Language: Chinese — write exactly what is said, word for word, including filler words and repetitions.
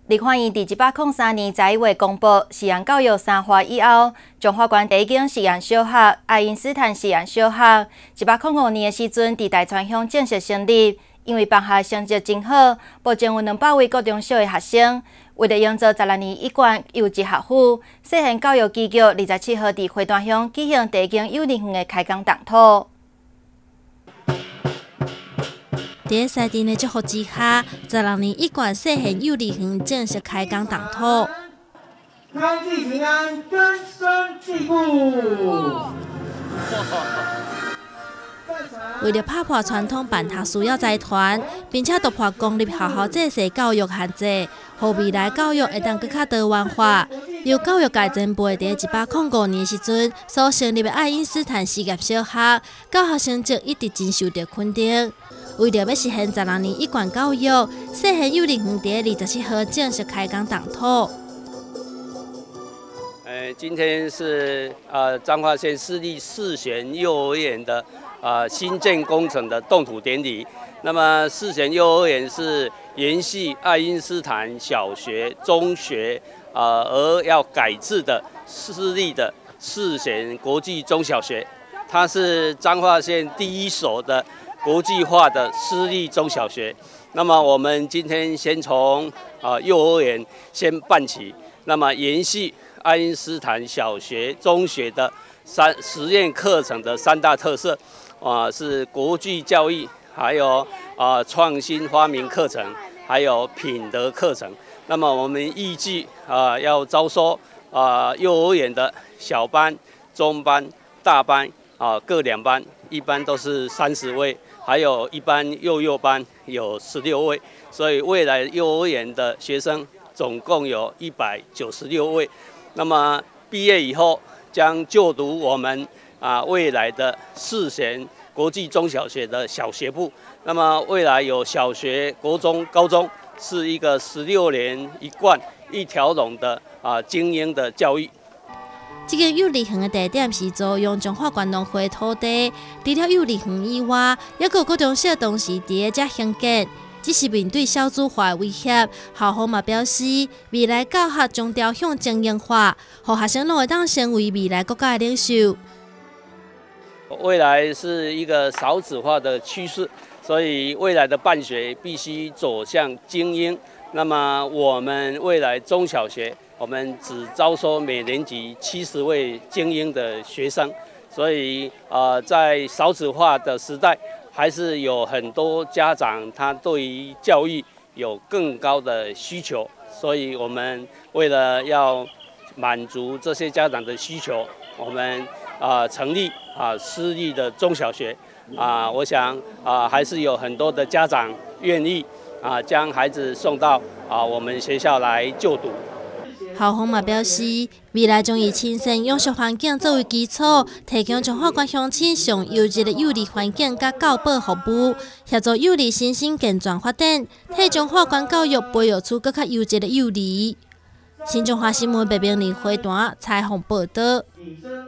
立法院伫一百零三年十一月公布实验教育三化以后，中华关第一间实验小学爱因斯坦实验小学，一百零五年的时阵伫大川乡正式成立。因为办学成绩真好，目前有两百位高中小的学生。为了营造十六年一贯优质学府，细汉教育机构二十七号伫花坛乡举行第一间幼儿园的开工动土。 在赛电的祝福之下，十六年一贯细汉幼儿园正式开工动土。 康济平安，根深蒂固。 为了打破传统办学需要财团，并且突破公立学校制式教育限制，让未来教育会当更加多元化。由教育界前辈在一百零五年时阵所成立的爱因斯坦实验小学，教学成绩一直真受到肯定。为了要实现十六年一贯教育，细汉幼儿园在二十七号正式开工动土。 呃，今天是呃彰化县市立世贤幼儿园的呃新建工程的动土典礼。那么世贤幼儿园是延续爱因斯坦小学、中学呃而要改制的私立的世贤国际中小学，它是彰化县第一所的国际化的私立中小学。那么我们今天先从啊、呃、幼儿园先办起，那么延续爱因斯坦小学、中学的三实验课程的三大特色，啊、呃、是国际教育，还有啊、呃、创新发明课程，还有品德课程。那么我们预计啊、呃、要招收啊、呃、幼儿园的小班、中班、大班啊、呃、各两班，一般都是三十位，还有一般幼幼班有十六位，所以未来幼儿园的学生总共有一百九十六位。那么毕业以后将就读我们啊未来的世贤国际中小学的小学部。那么未来有小学、国中、高中，是一个十六年一贯一条龙的啊精英的教育。 这个幼儿园的地点是租用中华关农会土地，除了幼儿园以外，也有各种小东西伫遮兴建。只是面对少子化的威胁，校方嘛表示，未来教学将朝向精英化，让学生拢会当成为未来国家的领袖。 未来是一个少子化的趋势，所以未来的办学必须走向精英。那么我们未来中小学，我们只招收每年级七十位精英的学生，所以呃，在少子化的时代，还是有很多家长他对于教育有更高的需求，所以我们为了要满足这些家长的需求，我们啊、呃、成立啊、呃、私立的中小学啊、呃，我想啊、呃、还是有很多的家长愿意啊、呃、将孩子送到啊、呃、我们学校来就读。 校方嘛表示，未来将以亲善养殖环境作为基础，提供彰化县乡亲上优质的幼儿环境甲教保服务，协助幼儿身心健全发展，替彰化县教育培育出更加优质的幼儿。新中华新闻北平林花坛采访报道。